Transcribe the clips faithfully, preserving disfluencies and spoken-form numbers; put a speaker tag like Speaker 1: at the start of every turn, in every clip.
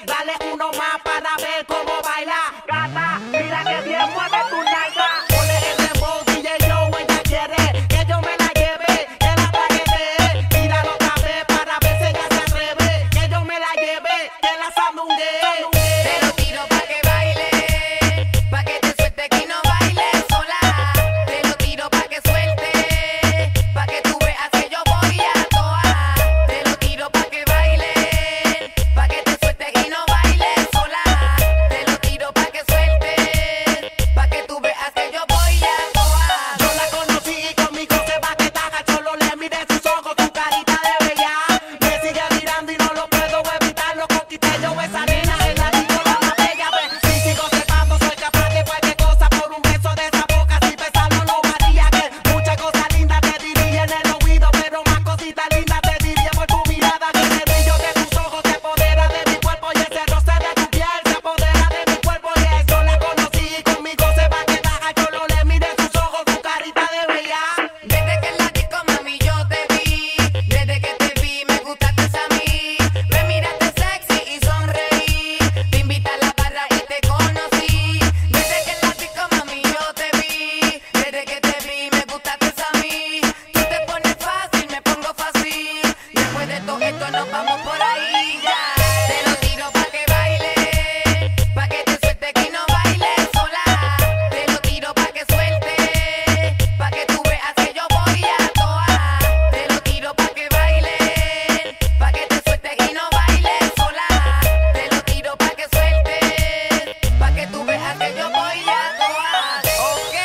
Speaker 1: Dale uno más para ver cómo baila. Gata, mira que bien mueve tu nalga. Ponle el dembow, D J Joe, ella quiere que yo me la lleve, que la traguete. Tíralo otra vez para ver si ella se atreve, que yo me la lleve, que la sandungue.
Speaker 2: Te lo tiro pa' que baile, pa' que te suelte que no bailes sola. Te lo tiro pa' que suelte, pa' que tú veas que yo voy a toa. Te lo tiro pa' que baile, pa' que te suelte y no bailes sola. Te lo tiro pa' que suelte, pa' que tú veas que yo voy a toa.
Speaker 1: Yo la conocí y conmigo se va que taja. Solo le miré sus ojos, su carita de bella. Me sigue mirando y no lo puedo evitar. Lo conquisté yo esa nena, es la nicola más bella. Ve, si sigo trepando soy capaz de cualquier cosa por un beso de esa boca. Si besarlo no varía, que muchas cosas lindas te diría en el oído, pero más cositas lindas te diría por tu mirada. Que el brillo de tus ojos se apodera de mi cuerpo y ese roce de tu piel se apodera de mi cuerpo. Y es, yo la conocí y conmigo se va que taja. Yo no le miré sus ojos, su carita de bella.
Speaker 2: Desde que en la disco, mami, yo te vi. Desde que te vi, me gustaste a mí. Me miraste sexy y sonreí. Te invité a la barra y te conocí. Desde que en la disco, mami, yo te vi. Desde que te vi, me gustaste a mí. Tú te pones fácil, me pongo fácil. Después de todo esto nos vamos por ahí ya. Te lo tiro pa' que baile, pa' que te suelte que no bailes sola. Te lo tiro pa' que suelte, pa' que tú veas que yo voy a toa. Te lo tiro pa' que baile, pa' que te suelte y no bailes sola. Te lo tiro pa' que suelte, pa' que tú veas que yo voy a toa. Ok,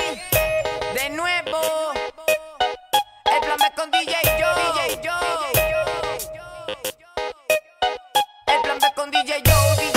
Speaker 2: de nuevo, el plan B con D J Joe. El plan B con D J Joe.